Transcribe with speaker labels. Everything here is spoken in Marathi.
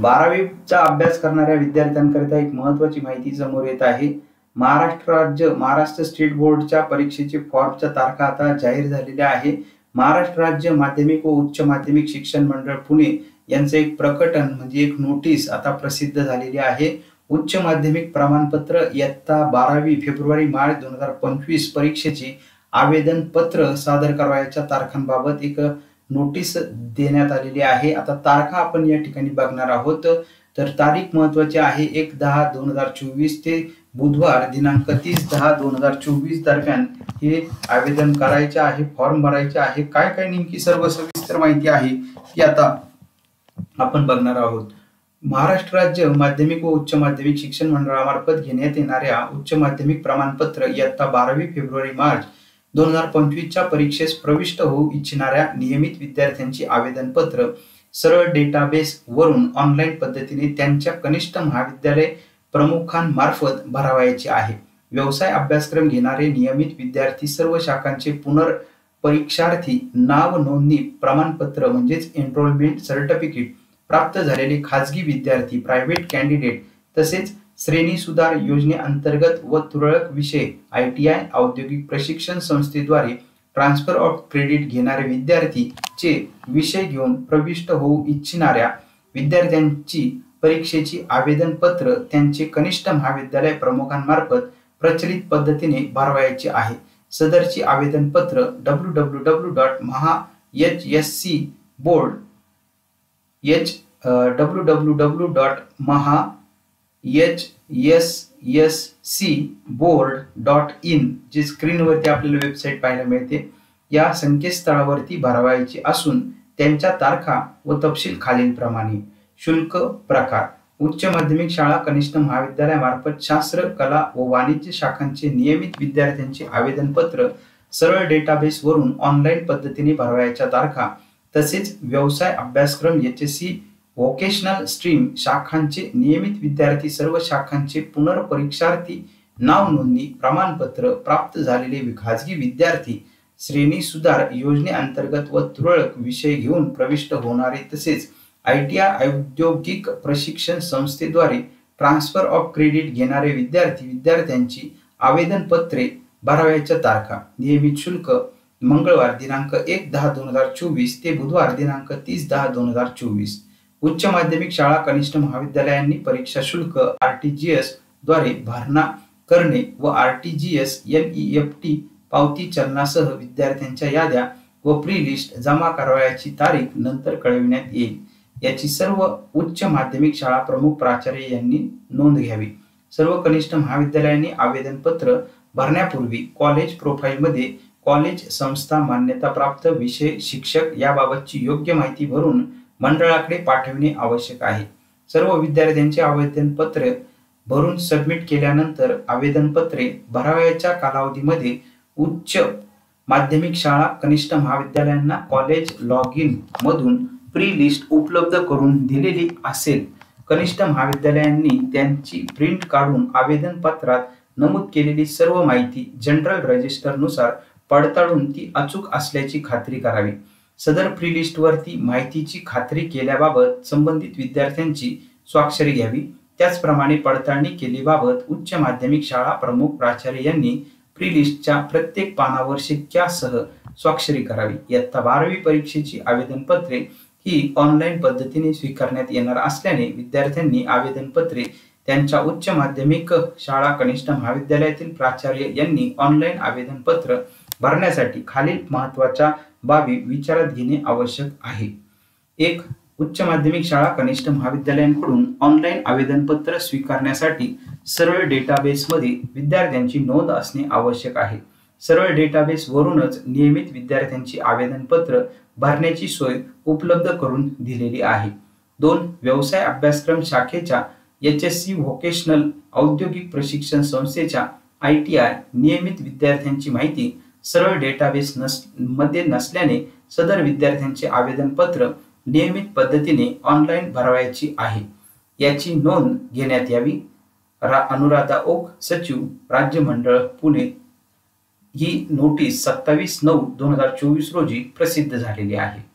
Speaker 1: 12वीचा अभ्यास करणाऱ्या विद्यार्थ्यांकरिता एक महत्त्वाची माहिती समोर येत आहे. महाराष्ट्र स्टेट बोर्डच्या परीक्षेचे फॉर्मच्या तारखा आता जाहीर झालेल्या आहे. महाराष्ट्र राज्य माध्यमिक व उच्च माध्यमिक शिक्षण मंडळ पुणे यांचे एक प्रकटन म्हणजे एक नोटीस आता प्रसिद्ध झालेली आहे. उच्च माध्यमिक प्रमाणपत्र इयत्ता 12वी फेब्रुवारी-मार्च 2025 परीक्षेचे आवेदन पत्र सादर करावयाच्या तारखांबाबत एक नोटीस देण्यात आलेली आहे. आता तारखा आपण या ठिकाणी बघणार आहोत. तर तारीख महत्वाची आहे 1/10/2024 ते बुधवार दिनांक 30/10/2024 दरम्यान हे आवेदन करायचे आहे, फॉर्म भरायचे आहे. काय काय नेमकी सर्व सविस्तर माहिती आहे ती आता आपण बघणार आहोत. महाराष्ट्र राज्य माध्यमिक व उच्च माध्यमिक शिक्षण मंडळामार्फत घेण्यात येणाऱ्या उच्च माध्यमिक प्रमाणपत्र इयत्ता 12वी फेब्रुवारी-मार्च 2025 च्या परीक्षेस प्रविष्ट होऊ इच्छिणाऱ्या नियमित विद्यार्थ्यांची आवेदनपत्र सरळ डेटाबेस वरून ऑनलाईन पद्धतीने त्यांच्या कनिष्ठ महाविद्यालय प्रमुखांमार्फत भरावयाचे आहे. व्यवसाय अभ्यासक्रम घेणारे नियमित विद्यार्थी सर्व शाखांचे पुनर्परीक्षार्थी नाव नोंदणी प्रमाणपत्र म्हणजेच एनरोलमेंट सर्टिफिकेट प्राप्त झालेले खाजगी विद्यार्थी प्रायव्हेट कॅन्डिडेट तसेच श्रेणी सुधार योजनेअंतर्गत व तुरळक विषय ITI औद्योगिक प्रशिक्षण संस्थेद्वारे ट्रान्सफर ऑफ क्रेडिट घेणारे विद्यार्थी चे विषय घेऊन प्रविष्ट होऊ इच्छिणाऱ्या विद्यार्थ्यांची परीक्षेची आवेदन पत्र त्यांचे कनिष्ठ महाविद्यालय प्रमुखांमार्फत प्रचलित पद्धतीने भरवायचे आहे. सदरची आवेदन पत्र www.mahaysscboard.in जी स्क्रीनवरती आपल्याला वेबसाईट पाहायला मिळते या संकेतस्थळावरती भरवायची असून त्यांच्या तारखा व तपशील खालीलप्रमाणे. शुल्क प्रकार उच्च माध्यमिक शाळा कनिष्ठ महाविद्यालयामार्फत शास्त्र कला व वाणिज्य शाखांचे नियमित विद्यार्थ्यांचे आवेदनपत्र सरळ डेटाबेस वरून ऑनलाईन पद्धतीने भरवायच्या तारखा तसेच व्यवसाय अभ्यासक्रम HSC व्होकेशनल स्ट्रीम शाखांचे नियमित विद्यार्थी सर्व शाखांचे पुनर्परीक्षार्थी नाव नोंदणी प्रमाणपत्र प्राप्त झालेले खाजगी विद्यार्थी श्रेणी सुधार योजनेअंतर्गत व तुरळक विषय घेऊन प्रविष्ट होणारे तसेच ITI औद्योगिक प्रशिक्षण संस्थेद्वारे ट्रान्सफर ऑफ क्रेडिट घेणारे विद्यार्थ्यांची आवेदन पत्रे भरावयाच्या तारखा. नियमित शुल्क मंगळवार दिनांक 1/10/2024 ते बुधवार दिनांक 30/10/2024. उच्च माध्यमिक शाळा कनिष्ठ महाविद्यालयांनी परीक्षा शुल्क RTGS द्वारे भरणा करणे व RTGS NEFT पावती चलनासह विद्यार्थ्यांच्या याद्या व प्री लिस्ट जमा करावयाची तारीख नंतर कळविण्यात येईल. याची सर्व उच्च माध्यमिक शाळा प्रमुख प्राचार्य यांनी नोंद घ्यावी. सर्व कनिष्ठ महाविद्यालयांनी आवेदनपत्र भरण्यापूर्वी कॉलेज प्रोफाइलमध्ये कॉलेज संस्था मान्यताप्राप्त विषय शिक्षक याबाबतची योग्य माहिती भरून मंडळाकडे पाठविणे आवश्यक आहे. सर्व विद्यार्थ्यांचे आवेदनपत्र भरून सबमिट केल्यानंतर आवेदनपत्रे भरावयाच्या कालावधीमध्ये उच्च माध्यमिक शाळा कनिष्ठ महाविद्यालयांना कॉलेज लॉग इन मधून प्री लिस्ट उपलब्ध करून दिलेली असेल. कनिष्ठ महाविद्यालयांनी त्यांची प्रिंट काढून आवेदन पत्रात नमूद केलेली सर्व माहिती जनरल रजिस्टर नुसार पडताळून ती अचूक असल्याची खात्री करावी. सदर प्री लिस्ट वरती माहितीची खात्री केल्याबाबत संबंधित विद्यार्थ्यांची स्वाक्षरी घ्यावी. त्याचप्रमाणे पडताळणी केलेबाबत उच्च माध्यमिक शाळा प्रमुख प्राचार्य यांनी प्री लिस्टच्या प्रत्येक पानावर शिक्क्यासह स्वाक्षरी करावी. इयत्ता 12वी परीक्षेची आवेदनपत्रे ही ऑनलाईन पद्धतीने स्वीकारण्यात येणार असल्याने विद्यार्थ्यांनी आवेदनपत्रे त्यांच्या उच्च माध्यमिक शाळा कनिष्ठ महाविद्यालयातील प्राचार्य यांनी ऑनलाईन आवेदनपत्र भरण्यासाठी खालील महत्त्वाच्या बाबी विचारात घेणे आवश्यक आहे. 1. उच्च माध्यमिक शाळा कनिष्ठ महाविद्यालयांकडून ऑनलाईन आवेदनपत्र स्वीकारण्यासाठी सरळ डेटाबेसमध्ये विद्यार्थ्यांची नोंद असणे आवश्यक आहे. सरळ डेटाबेस वरूनच नियमित विद्यार्थ्यांची आवेदनपत्र भरण्याची सोय उपलब्ध करून दिलेली आहे. 2. व्यवसाय अभ्यासक्रम शाखेच्या HSC व्होकेशनल औद्योगिक प्रशिक्षण संस्थेच्या ITI नियमित विद्यार्थ्यांची माहिती सरळ डेटाबेस मध्ये नसल्याने सदर विद्यार्थ्यांचे आवेदनपत्र नियमित पद्धतीने ऑनलाईन भरवायची आहे. याची नोंद घेण्यात यावी. अनुराधा ओक, सचिव, राज्य मंडळ पुणे. ही नोटीस 27/9/2024 रोजी प्रसिद्ध झालेली आहे.